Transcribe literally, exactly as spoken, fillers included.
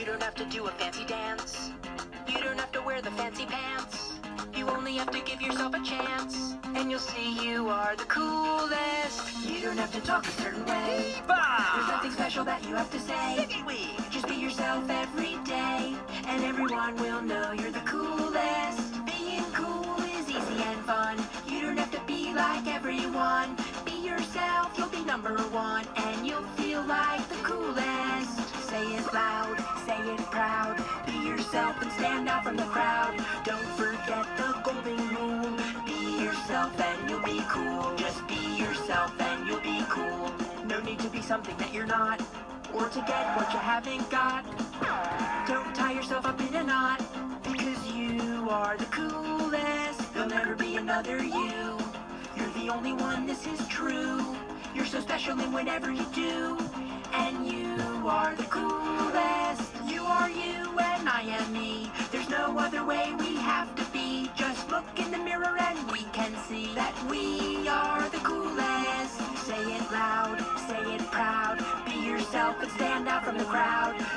You don't have to do a fancy dance. You don't have to wear the fancy pants. You only have to give yourself a chance, and you'll see you are the coolest. You don't have to talk a certain way. There's nothing special that you have to say. Just be yourself every day, and everyone will know you're the coolest. Being cool is easy and fun. You don't have to be like everyone. Be yourself, you'll be number one, and you'll feel like the coolest. Say it loud, say it proud. Be yourself and stand out from the crowd. Don't forget the golden rule. Be yourself and you'll be cool. Just be yourself and you'll be cool. No need to be something that you're not, or to get what you haven't got. Don't tie yourself up in a knot, because you are the coolest. There'll never be another you. You're the only one, this is true. You're so special in whatever you do, and you are the coolest. You are you and I am me. There's no other way we have to be. Just look in the mirror and we can see that we are the coolest. Say it loud, say it proud. Be yourself and stand out from the crowd.